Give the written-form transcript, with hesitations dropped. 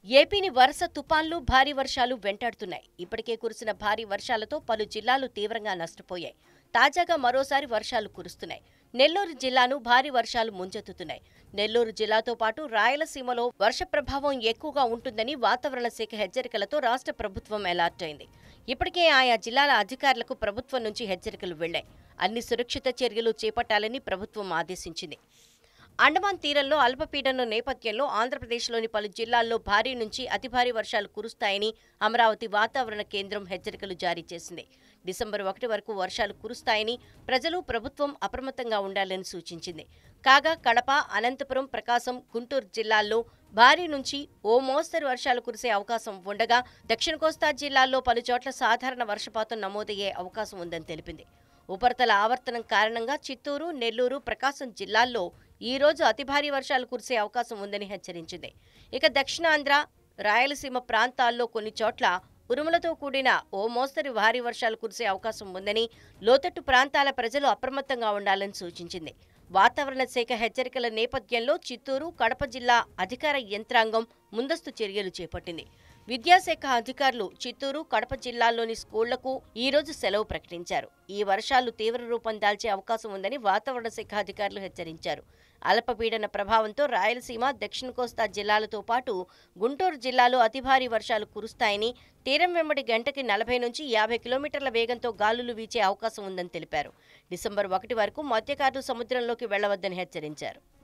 ఏపీని వరుస తుపాన్లు భారీ వర్షాలు వెంటాడుతున్నాయి. ఇప్పటికే కురిసిన భారీ వర్షాలతో పలు జిల్లాలు తీవ్రంగా నష్టపోయాయి. తాజాగా మరోసారి వర్షాలు కురుస్తున్నాయి. నెల్లూరు జిల్లాను భారీ వర్షాలు ముంచెత్తుతున్నాయి. నెల్లూరు జిల్లాతో పాటు రాయలసీమలో వర్ష ప్రభావం ఎక్కువగా ఉంటుందని వాతావరణ శాఖ హెచ్చరికలతో రాష్ట్ర ప్రభుత్వం అలర్ట్ అయింది. ఇప్పటికే ఆయా జిల్లాల అధికారులకు ప్రభుత్వం నుంచి హెచ్చరికలు వెళ్లాయి. అన్ని సురక్షిత చర్యలు చేపట్టాలని ప్రభుత్వం ఆదేశించింది. అండమాన్ తీరంలో అల్పపీడనం నేపథ్యంలో ఆంధ్రప్రదేశ్లోని పలు జిల్లాల్లో భారీ నుంచి అతి భారీ వర్షాలు కురుస్తాయని అమరావతి వాతావరణ కేంద్రం హెచ్చరికలు జారీ చేసింది. డిసెంబర్ 1 వరకు వర్షాలు కురుస్తాయని ప్రజలు, ప్రభుత్వం అప్రమత్తంగా ఉండాలని సూచించింది. కాగా కడప, అనంతపురం, ప్రకాశం, గుంటూరు జిల్లాల్లో భారీ నుంచి ఓ మోస్తరు వర్షాలు కురిసే అవకాశం ఉండగా దక్షిణ కోస్తా జిల్లాల్లో పలుచోట్ల సాధారణ వర్షపాతం నమోదయ్యే అవకాశం ఉందని తెలిపింది. ఉపరితల ఆవర్తనం కారణంగా చిత్తూరు, నెల్లూరు, ప్రకాశం జిల్లాల్లో ఈ రోజు అతి భారీ వర్షాలు కురిసే అవకాశం ఉందని హెచ్చరించింది. ఇక దక్షిణాంధ్ర, రాయలసీమ ప్రాంతాల్లో కొన్ని చోట్ల ఉరుములతో కూడిన ఓ మోస్తరు భారీ వర్షాలు కురిసే అవకాశం ఉందని, లోతట్టు ప్రాంతాల ప్రజలు అప్రమత్తంగా ఉండాలని సూచించింది. వాతావరణ శాఖ హెచ్చరికల నేపథ్యంలో చిత్తూరు, కడప జిల్లా అధికార యంత్రాంగం ముందస్తు చర్యలు చేపట్టింది. విద్యాశాఖ అధికారులు చిత్తూరు, కడప జిల్లాల్లోని స్కూళ్లకు ఈ రోజు సెలవు ప్రకటించారు. ఈ వర్షాలు తీవ్ర రూపం దాల్చే అవకాశం ఉందని వాతావరణ శాఖ అధికారులు హెచ్చరించారు. అల్పపీడన ప్రభావంతో రాయలసీమ, దక్షిణ కోస్తా జిల్లాలతో పాటు గుంటూరు జిల్లాలో అతి భారీ వర్షాలు కురుస్తాయని, తీరం వెంబడి గంటకి 40 నుంచి 50 కిలోమీటర్ల వేగంతో గాలులు వీచే అవకాశం ఉందని తెలిపారు. డిసెంబర్ 1 వరకు మత్స్యకారులు సముద్రంలోకి వెళ్లవద్దని హెచ్చరించారు.